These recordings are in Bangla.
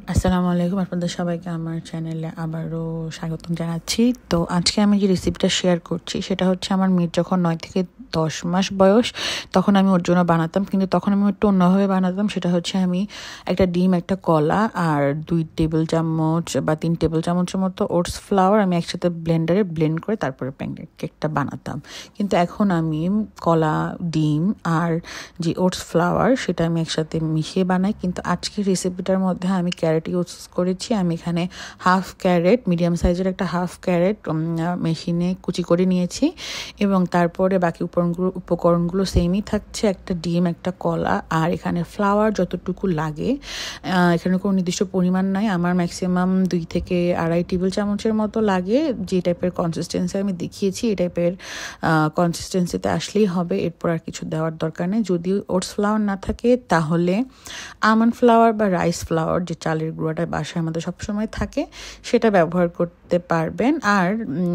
আসসালামু আলাইকুম, আপনাদের সবাইকে আমার চ্যানেলে আবারও স্বাগতম জানাচ্ছি। তো আজকে আমি যে রেসিপিটা শেয়ার করছি সেটা হচ্ছে আমার মেয়ের যখন 9 থেকে 10 মাস বয়স তখন আমি ওর জন্য বানাতাম, কিন্তু তখন আমি একটু অন্যভাবে বানাতাম। সেটা হচ্ছে আমি একটা ডিম, একটা কলা আর 2 টেবিল চামচ বা 3 টেবিল চামচের মতো ওটস ফ্লাওয়ার আমি একসাথে ব্লেন্ডারে ব্লেন্ড করে তারপরে প্যানকেকটা বানাতাম। কিন্তু এখন আমি কলা, ডিম আর যে ওটস ফ্লাওয়ার সেটা আমি একসাথে মিশিয়ে বানাই। কিন্তু আজকের রেসিপিটার মধ্যে আমি ক্যারেট ইউজ করেছি। আমি এখানে হাফ ক্যারেট, মিডিয়াম সাইজের একটা হাফ ক্যারেট মেশিনে কুচি করে নিয়েছি এবং তারপরে বাকি উপকরণগুলো সেমই থাকছে, একটা ডিম, একটা কলা আর এখানে ফ্লাওয়ার যতটুকু লাগে। এখানে কোনো নির্দিষ্ট পরিমাণ নাই, আমার ম্যাক্সিমাম 2 থেকে 2.5 টেবিল চামচের মতো লাগে। যে টাইপের কনসিস্টেন্সি আমি দেখিয়েছি এই টাইপের কনসিস্টেন্সিতে আসলেই হবে, এরপর আর কিছু দেওয়ার দরকার নেই। যদি ওটস ফ্লাওয়ার না থাকে তাহলে আমন্ড ফ্লাওয়ার বা রাইস ফ্লাওয়ার, যে চালের গুঁড়াটা বাসায় আমাদের সবসময় থাকে, সেটা ব্যবহার করতে পারবেন। আর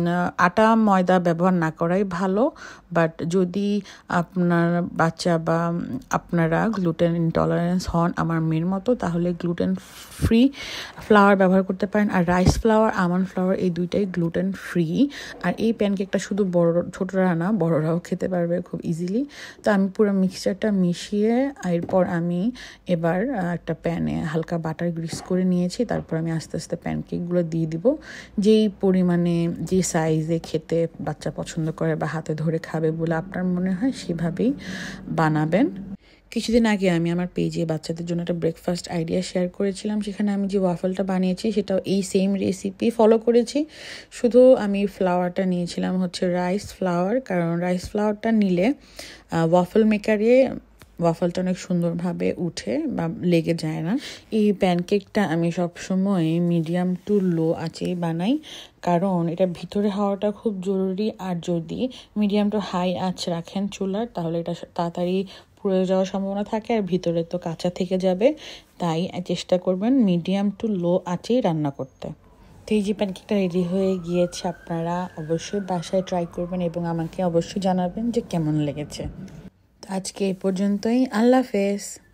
আটা ময়দা ব্যবহার না করাই ভালো। বাট যদি আপনার বাচ্চা বা আপনারা গ্লুটেন ইনটলারেন্স হন আমার মেয়ের মতো, তাহলে গ্লুটেন ফ্রি ফ্লাওয়ার ব্যবহার করতে পারেন। আর রাইস ফ্লাওয়ার, আমন্ড ফ্লাওয়ার এই দুইটাই গ্লুটেন ফ্রি। আর এই প্যানকেকটা শুধু ছোটরা না, বড়রাও খেতে পারবে খুব ইজিলি। তো আমি পুরো মিক্সচারটা মিশিয়ে এরপর আমি এবার একটা প্যানে হালকা বাটার গ্রিস করে নিয়েছি। তারপর আমি আস্তে আস্তে প্যানকেকগুলো দিয়ে দিব। যেই পরিমাণে, যে সাইজে খেতে বাচ্চা পছন্দ করে বা হাতে ধরে খাবে বলে আপনার মনে হয় সেভাবেই বানাবেন। কিছুদিন আগে আমি আমার পেজে বাচ্চাদের জন্য একটা ব্রেকফাস্ট আইডিয়া শেয়ার করেছিলাম। সেখানে আমি যে ওয়াফলটা বানিয়েছি সেটাও এই সেম রেসিপি ফলো করেছি, শুধু আমি ফ্লাওয়ারটা নিয়েছিলাম হচ্ছে রাইস ফ্লাওয়ার, কারণ রাইস ফ্লাওয়ারটা নিলে ওয়াফল মেকারে ওয়াফলটা অনেক সুন্দরভাবে উঠে বা লেগে যায় না। এই প্যানকেকটা আমি সবসময় মিডিয়াম টু লো আঁচেই বানাই, কারণ এটা ভিতরে হওয়াটা খুব জরুরি। আর যদি মিডিয়াম টু হাই আঁচ রাখেন চুলার, তাহলে এটা তাড়াতাড়ি পুড়ে যাওয়ার সম্ভাবনা থাকে আর ভিতরে তো কাঁচা থেকে যাবে। তাই চেষ্টা করবেন মিডিয়াম টু লো আঁচেই রান্না করতে। তো এই যে প্যানকেকটা রেডি হয়ে গিয়েছে, আপনারা অবশ্যই বাসায় ট্রাই করবেন এবং আমাকে অবশ্যই জানাবেন যে কেমন লেগেছে। আজকে এ পর্যন্তই, আল্লাহ হাফেজ।